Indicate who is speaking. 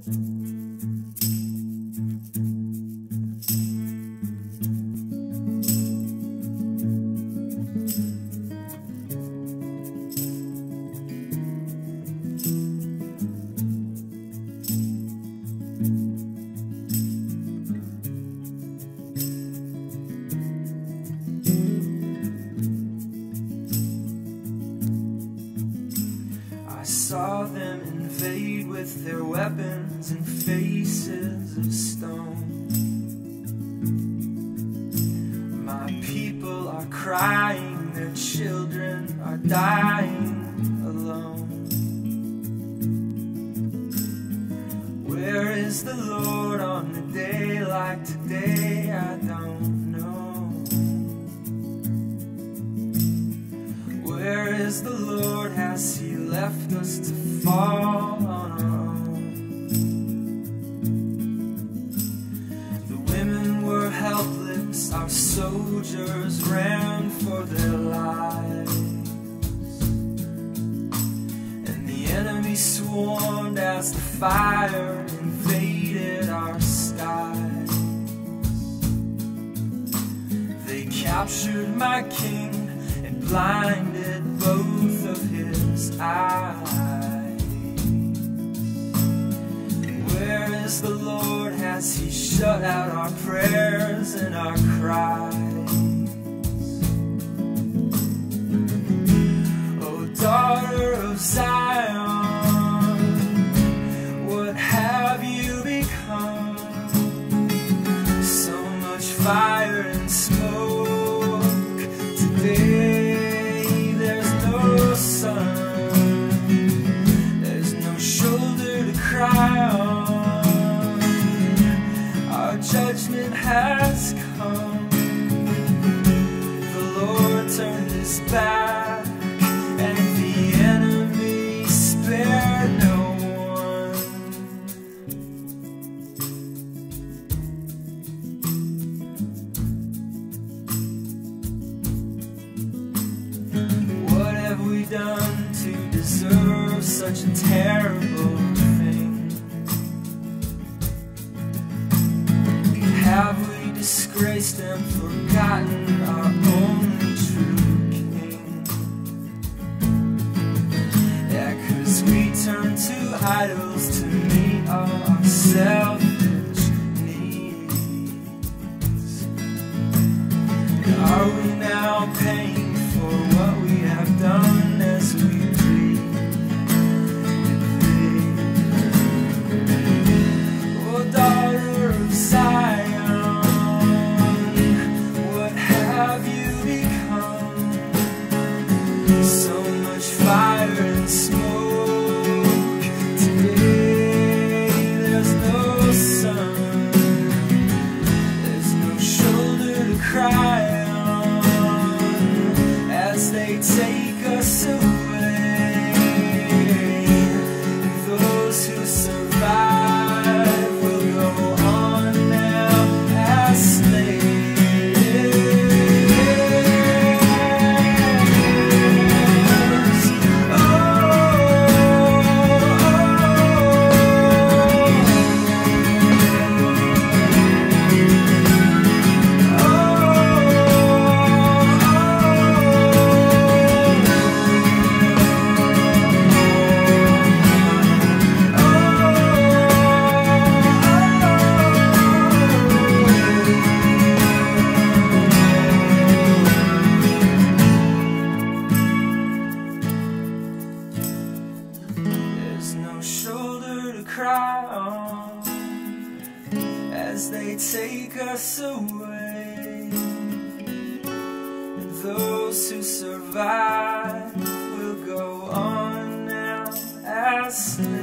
Speaker 1: I saw them invade with their weapons and faces of stone. My people are crying, their children are dying alone. Where is the Lord on a day like today? I don't know. Where is the Lord? Has He left us to fall on our own? The women were helpless, our soldiers ran for their lives, and the enemy swarmed as the fire invaded our skies. They captured my king and blinded both of his eyes. Where is the Lord? Has He shut out our prayers and our cries? Oh, daughter of Zion, what have you become? So much fire and smoke today. There's no sun, there's no shoulder to cry on. Our judgment has come. The Lord turned His back, and the enemy spared no one. What have we done to deserve such a terrible thing? Have we disgraced and forgotten our only true King? Yeah, 'cause we turn to idols to meet our selfish needs. Are we now paying for what we have done as we plead? Oh, daughter of Zion, what have you become? So much fire and smoke today. There's no sun, there's no shoulder to cry on as they take us away. Those who survive will go on now as slaves. Oh, there's no shoulder to cry on as they take us away. And those who survive will go on now as slaves.